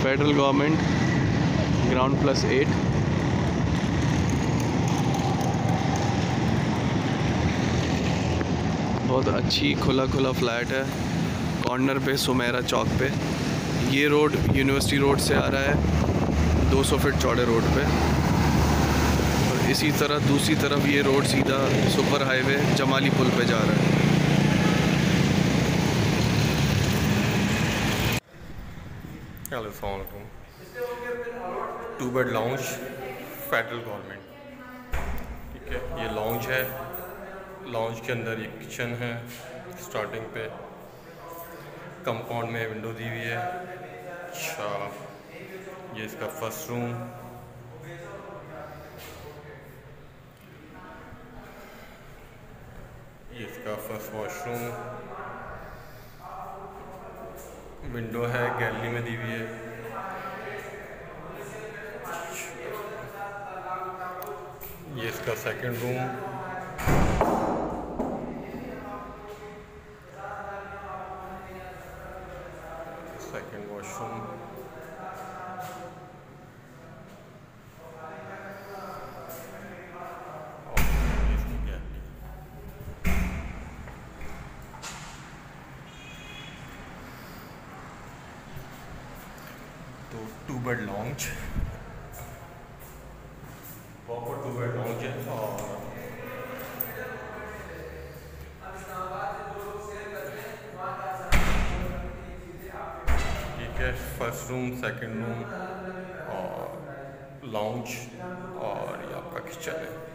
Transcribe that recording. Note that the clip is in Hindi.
Federal government ground +8। बहुत अच्छी खुला फ्लैट है कॉर्नर पे सुमेरा चौक पे। ये रोड यूनिवर्सिटी रोड से आ रहा है 200 फीट चौड़े रोड पे, और इसी तरह दूसरी तरफ ये रोड सीधा सुपर हाईवे जमाली पुल पे जा रहा है। हेलो, अस्सलाम वालेकुम। 2 बेड लाउंज फेडरल गवर्नमेंट, ठीक है। ये लाउंज है, लाउंज के अंदर ये किचन है। स्टार्टिंग पे कंपाउंड में विंडो दी हुई है। अच्छा, ये इसका फर्स्ट रूम, ये इसका फर्स्ट वॉशरूम, विंडो है गैलरी में दी हुई है। ये इसका सेकंड रूम, सेकंड वॉशरूम, और ये इसकी गैलरी। तो 2 bed lounge, proper 2 bed lounge है। और ठीक है, फर्स्ट रूम, सेकंड रूम और लाउंज, और ये आपका किचन है।